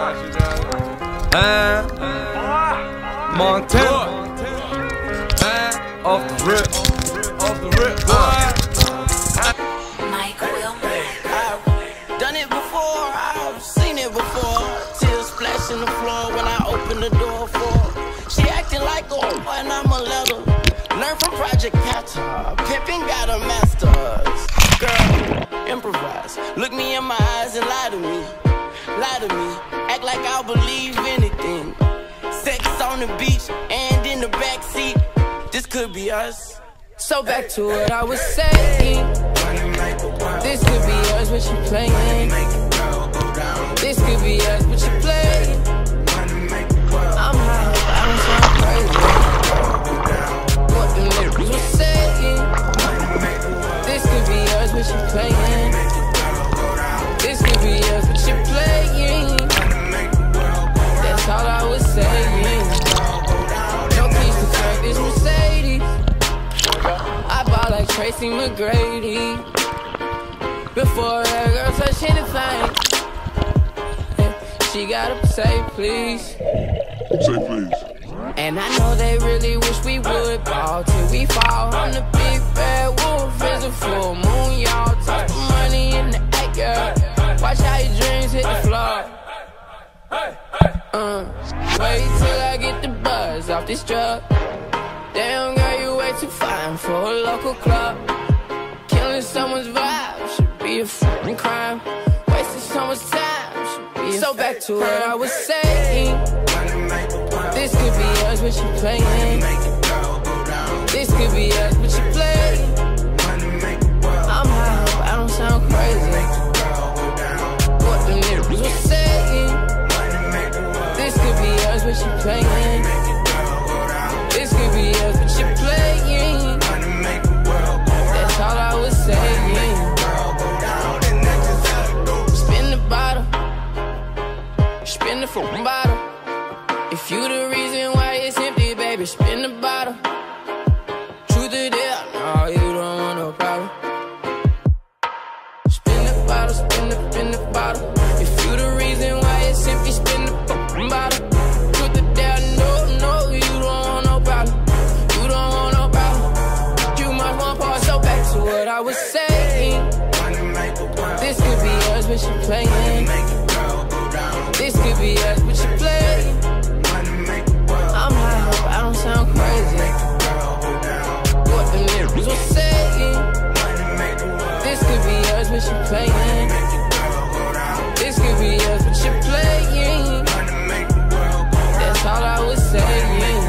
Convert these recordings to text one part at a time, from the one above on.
Montana. Off the rip. Mike Wilmer. I've done it before, I've seen it before. Tears splashing the floor when I open the door for her. She acting like a and I'm a letter. Learn from Project Catcher. Pimpin' got a master's. Girl, improvise. Look me in my eyes and lie to me. Lie to me. Act like I'll believe anything. Sex on the beach and in the backseat. This could be us. So back to what I was saying. This could be us, what you playing. This could be us, what you playing. I'm high, I don't sound crazy. What the lyrics was saying. This could be us, what you playing. This could be us, what you playing. That's all I was saying. No keys to track this Mercedes. I bought like Tracy McGrady. Before that girl touch anything, she gotta say please. Say please. And I know they really wish we would ball till we fall. I'm the big bad wolf, it's a full moon, y'all. Toss the money in the act, girl. Watch how your dreams hit the floor. Wait till I get the buzz off this drug. Damn girl, you way too fine for a local club. Killing someone's vibe should be a fucking crime. Wasting someone's time should be a So back to what I was saying. This could be us, what you playing. This could be us, what you playing. I'm high, I don't sound crazy. What the lyrics was saying. This could be us, what you playing. This could be us, what you playing. That's all I was saying. Spin the bottle. Spin the fucking bottle. If you the reason why it's empty, baby, spin the bottle. Truth or dare, no, you don't want no problem. Spin the bottle, spin the bottle. If you the reason why it's empty, spin the fucking bottle. Truth or dare, no, you don't want no problem. You don't want no problem. You must want part. So back to what I was saying. This could be us, what you playing. This could be us, what you playing. I'm high, I don't sound crazy. What the lyrics was saying. This could be us, what you playing. This could be us, what you playing. That's all I was saying.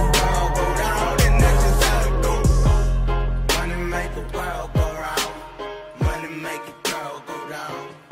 Money make the world go round. Money make it go down.